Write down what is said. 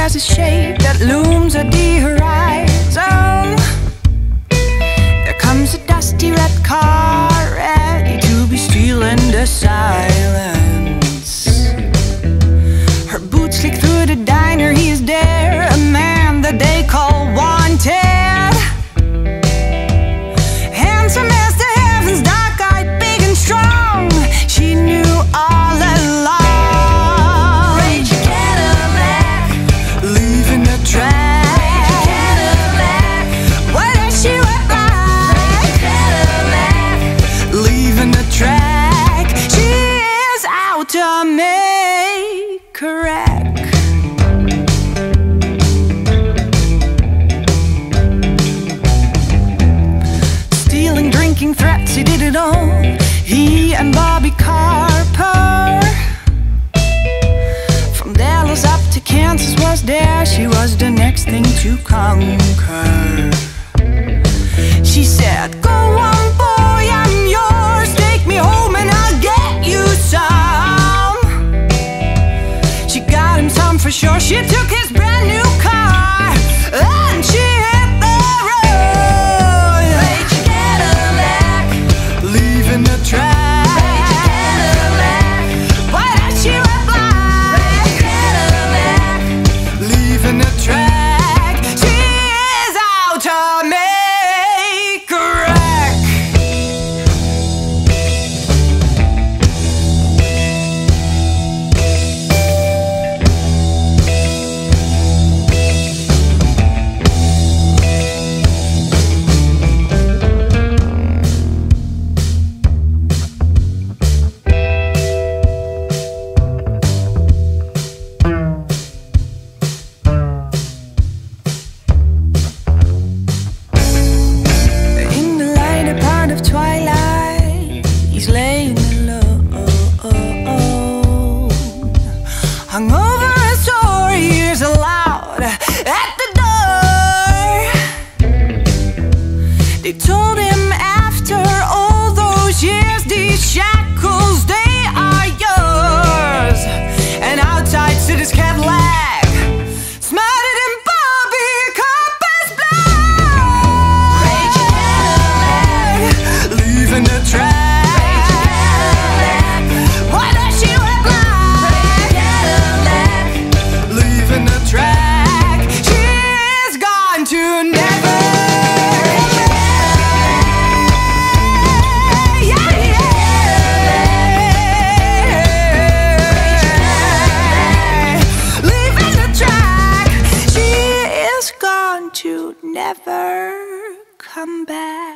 as a shape that looms at the horizon. There comes a dusty red car, ready to be stealing the silence. Her boots slick through the diner, he's there, a man that they call wanted. Handsome as the heavens, dark-eyed, big and strong. She knew all along. Rage Cadillac, leaving the track. Rage Cadillac, what does she look like? Rage Cadillac, leaving the track. She is out to make a wreck. Stealing, drinking, threats, he did it all. He and Bobby Carper. From Dallas up to Kansas was there. She was the next thing to conquer. She said, go on boy, I'm yours. Take me home and I'll get you some. She got him some for sure. She took his brand new car and she hit the road. Rage Cadillac, leaving the track. Rage Cadillac, what does she look like? Rage Cadillac, leaving the track. She is out to make a wreck. In the lighter part of twilight, he's laying alone. Hung over a door, he hears aloud at the door. They told him after all those years, these shackles, they are yours. And outside stood his Cadillac, smarter than Bobby Carper's blood. Rage Cadillac, leaving the track. Rage Cadillac, what does she look like? Rage Cadillac, leaving the track. She is gone to never. Yeah, yeah. Leaving the track. She is gone to never come back.